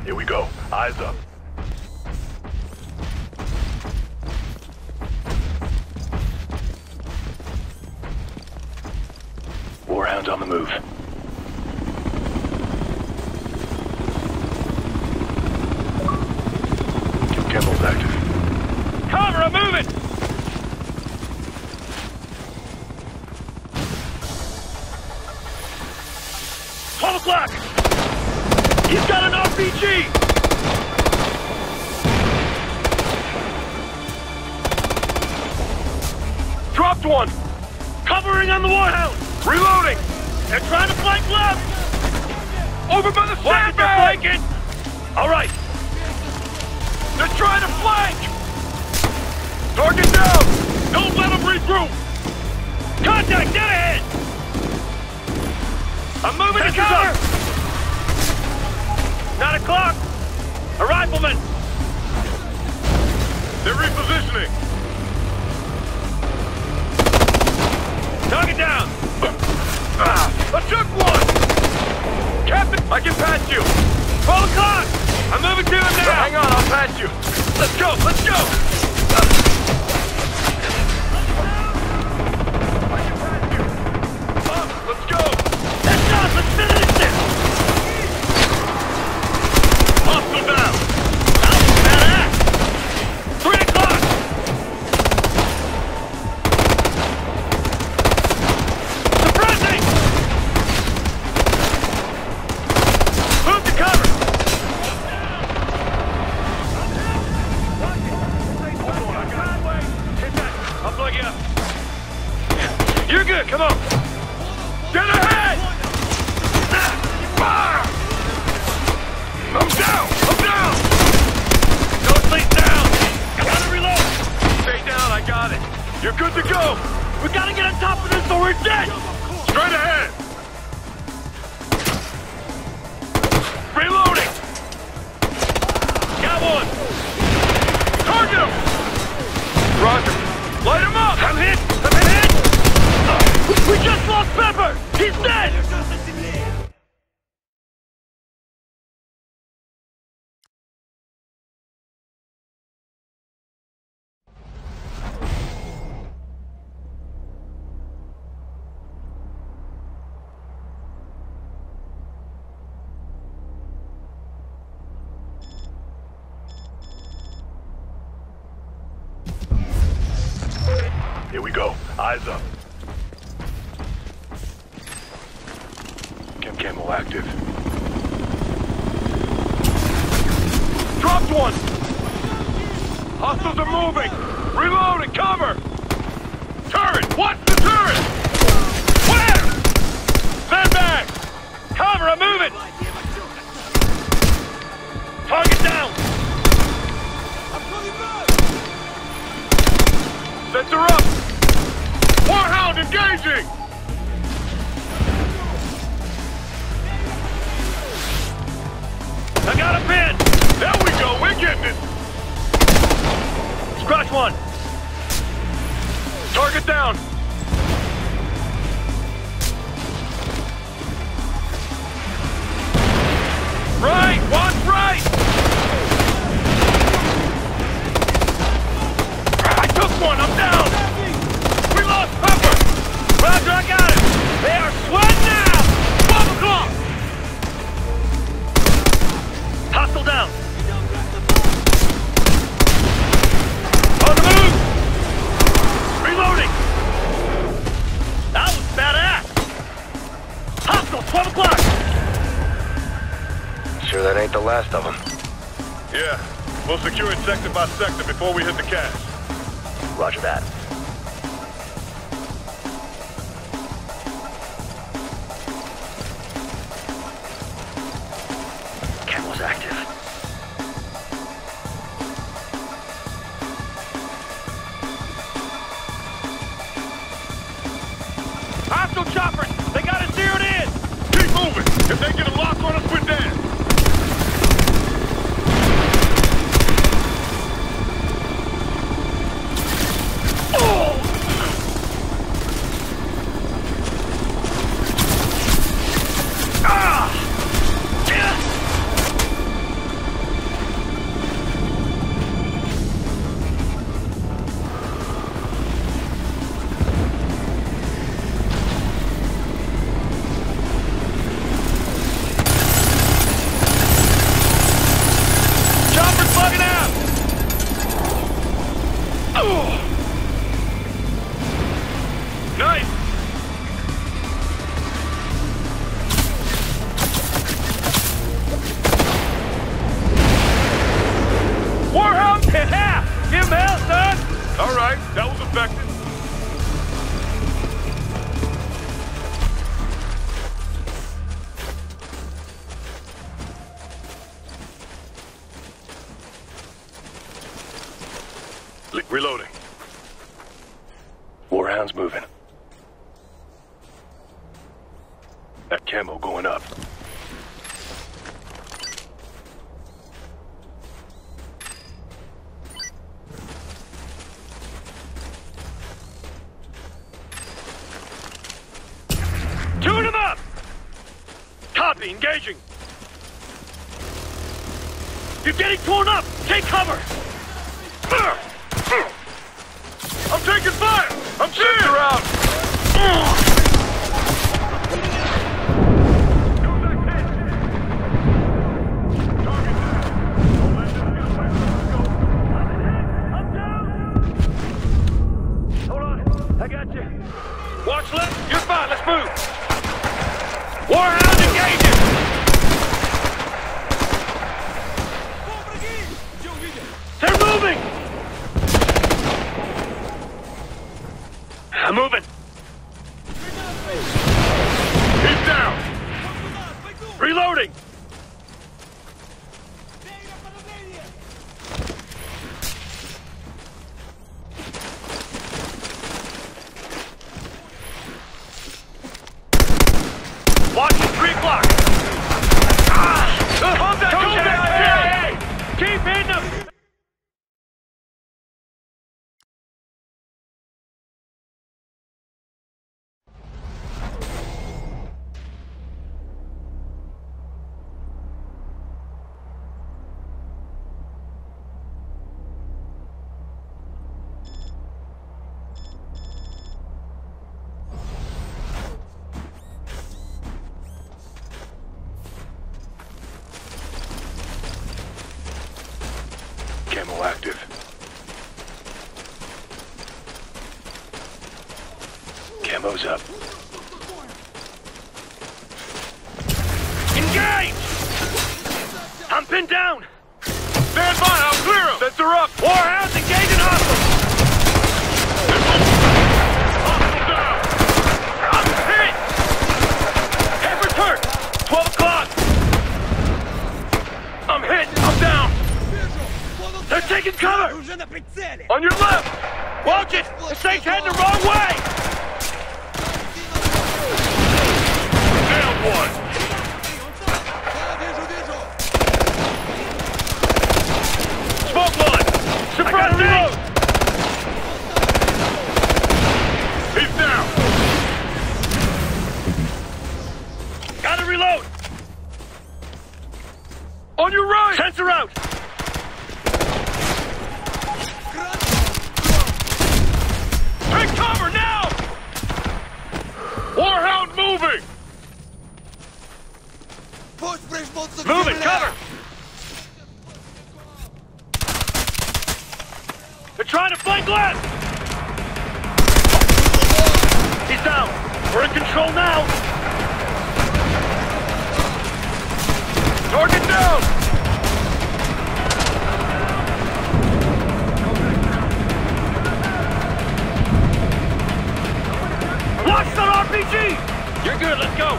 Here we go. Eyes up. Warhound's on the move. Camel's active. Cover, I'm moving! 12 o'clock! He's got an RPG! Dropped one! Covering on the Warhound! Reloading! They're trying to flank left! Over by the sandbag! They're flanking! Alright! They're trying to flank! Target down! Don't let them regroup! Contact, dead ahead! I'm moving to cover! 9 o'clock! A rifleman! They're repositioning! Target down! I took one! Captain, I can pass you! 12 o'clock! I'm moving to him now! Hang on, I'll pass you! Let's go, let's go! I can pass you! Let's go! Let's go, let's finish this! Hostile down! That was badass! 3 o'clock! Suppressing! Move to cover! I'll plug you up. You're good, come on! Get ahead! Fire! I'm down! I'm down! No sleep down! Gotta reload! Stay down, I got it. You're good to go! We gotta get on top of this or we're dead! Straight ahead! Reloading! Got one! Target him! Roger. Light him up! I'm hit! I'm hit! We just lost Pepper! He's dead! Here we go. Eyes up. Camel active. Dropped one! Hostiles are moving! Reloading! Cover! Turret! Watch the turret! Where? Sandbag! Cover! I'm moving! Target down! Sensor up! Warhound engaging! I got a pin! There we go, we're getting it! Scratch one! Target down! Right! Watch right! I took one, I'm down! We lost Pepper! Roger, I got it! They are sweating now! 12 o'clock! Hostile down! On the move! Reloading! That was badass! Hostile, 12 o'clock! Sure that ain't the last of them. Yeah, we'll secure it sector by sector before we hit the cache. Roger that. Camel's active. Hostile choppers! They got it zeroed in! Keep moving! If they get a lock on us, we're dead! moving. Reloading. Warhound's moving. That camo going up. Tune him up! Copy, engaging. You're getting torn up! Take cover! I'm taking fire! I'm seeing! You're out! Watch left, you're fine, let's move! Warhound engaging! They're moving! I'm moving! He's down! Reloading! Watching 3 o'clock! Contact! Keep hitting them! Camo active. Camo's up. Engage! I'm pinned down! Stand by, I'll clear him! Sensor up! Warhounds engaging hostile! Hostile down! I'm hit! Head return! 12 o'clock! I'm hit! I'm down! They're taking cover! On your left! Watch it! The snake's heading the wrong way! Nailed one! Smoke one! Suppress reload! He's down! Gotta reload! On your right! Sensor out! Take cover now! Warhound moving! Moving, cover! They're trying to flank left! He's down! We're in control now! Target down! Watch that RPG! You're good, let's go!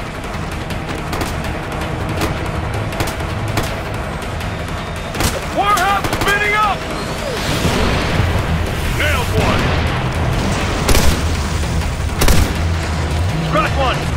Warhound spinning up! Nailed one! Scratch one!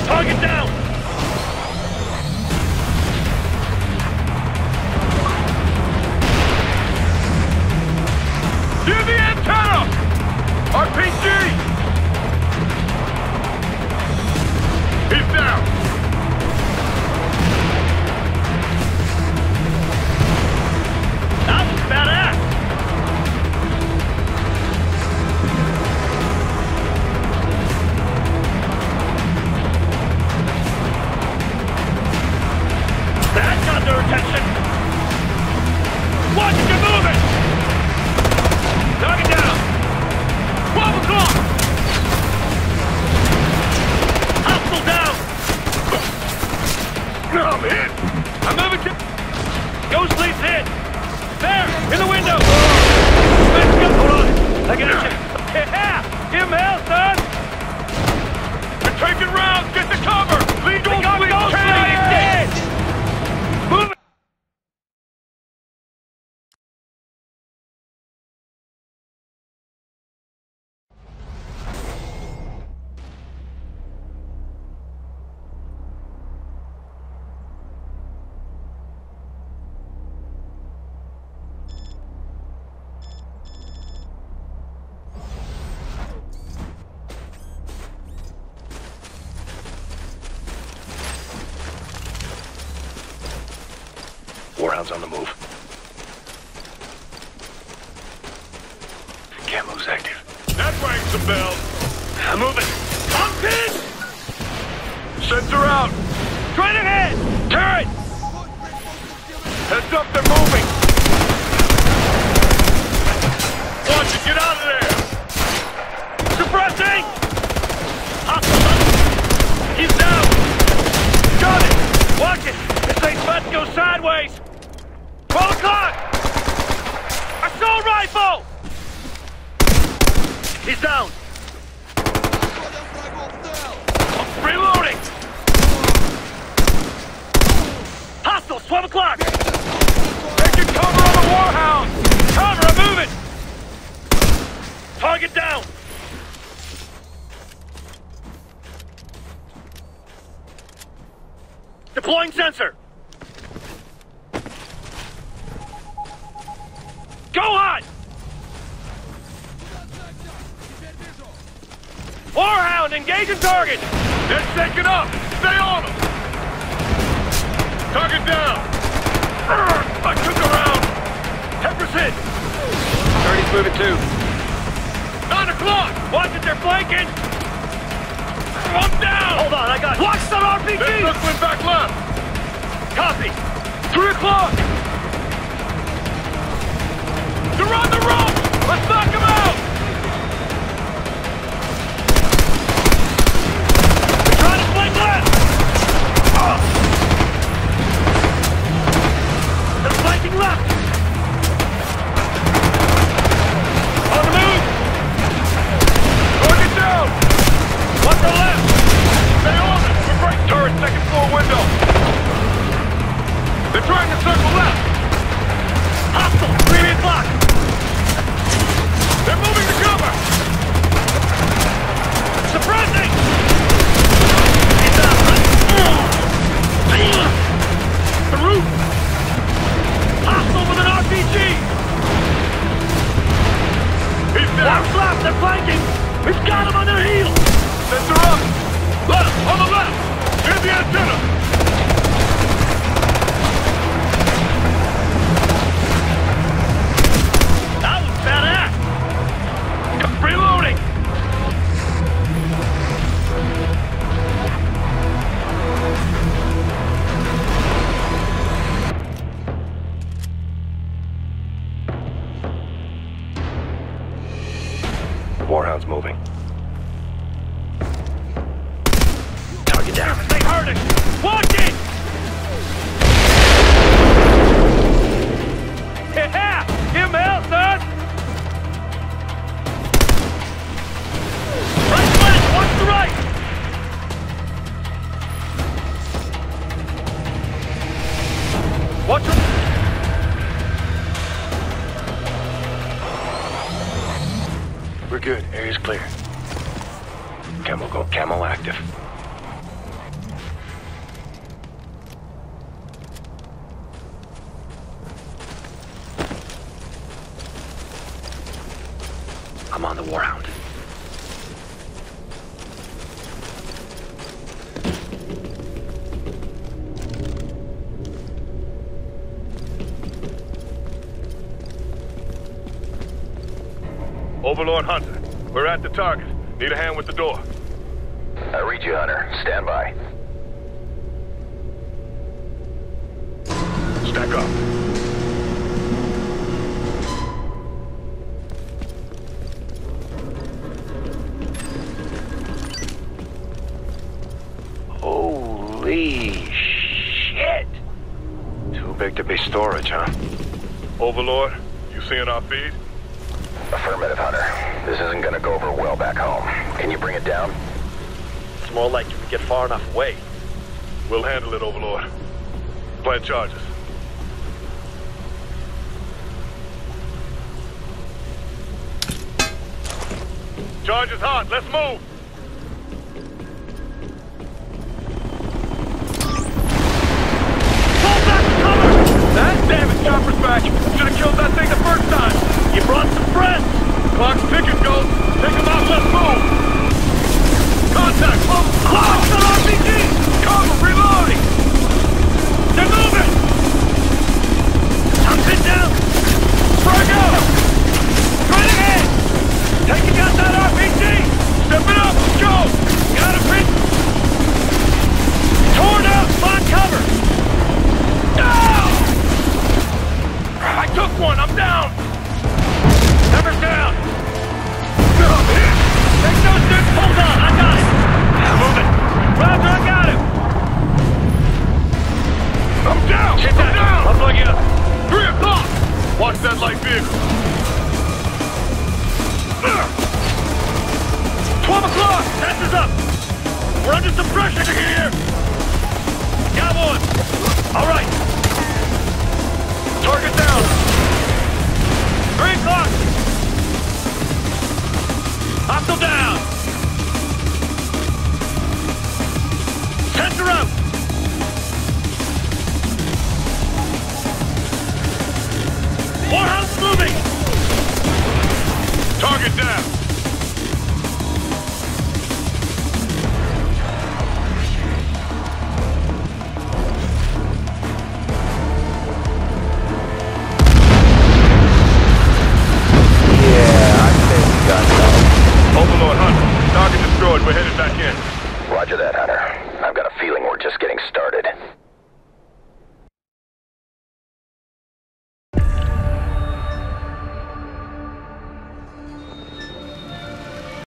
Target down! Near the antenna! RPG! He's down! That was badass! That got their attention! Watch it, you're moving! Knock it down! 12 o'clock! Hostile down! No, I'm hit! I'm moving to... Ghost lead's hit! There! In the window! Let's go! Hold on! I got you! Yeah! Give him hell, son! They're taking rounds! Get the cover! Lead They got Ghost lead! He's dead! Move it! Warhound's on the move. Camo's active. That rang some bells. I'm moving! I'm pinned! Sensor out! Straight ahead! Turret! Heads up, they're moving! Watch it, get out of there! Suppressing! Hostile! He's down! Got it! Watch it! This thing's about to go sideways! 12 o'clock! Assault rifle! He's down! Reloading! Hostiles, 12 o'clock! Taking cover on the Warhound! Cover, I'm moving! Target down! Deploying sensor! Go on! Warhound, engaging target! They're taking up! Stay on them! Target down! I took a round! Temper's hit! 30's moving too. 9 o'clock! Watch it, they're flanking! I'm down! Hold on, I got you. Watch that RPG! They're circling back left! Copy! 3 o'clock! They're on the rope! Let's knock them out! They're trying to flank left! They're flanking left! On the move! Target down! Watch the left! Stay on it! We're right turret, second floor window! They're trying to circle left! Hostile! 3 o'clock! They're moving to cover! Suppressing! He's out! The roof! Hostile with an RPG! He's down! Watch left! They're flanking! We've got them on their heels! Sensor up! Left! On the left! Near the antenna! That was badass! Reloading! Warhound's moving. Target down! They heard it! Overlord Hunter. We're at the target. Need a hand with the door. I read you, Hunter. Stand by. Stack up. Holy shit! Too big to be storage, huh? Overlord, you seeing our feed? Affirmative, Hunter. This isn't gonna go over well back home. Can you bring it down? It's more like you can get far enough away. We'll handle it, Overlord. Plant charges. Charge is hot. Let's move. Pull back to cover! That damn it, chopper's back. Should have killed that thing the first time. You brought some friends. Clock's ticking, Ghost. Take them out. Let's move. Contact. Clock's on RPG! Cover. Reloading. They're moving! I'm pinned down! Frag out. Straight ahead! Taking out that RPG! Step it up. Let's go. Got a pin! Torn out! Find cover! No! I took one. I'm down. Cover's down! I'm hit. Take those dudes! Hold on! I got him! Moving! Roger, I got him! I'm down. Get I'm that! down. I'll plug you up! 3 o'clock. Watch that light vehicle. 12 o'clock! Test is up! We're under some pressure here! Got one! All right! Target down! 3 o'clock! Hostile down! Sensor out! Warehouse moving! Target down. Overlord Hunter. Target destroyed. We're headed back in. Roger that, Hunter. I've got a feeling we're just getting started.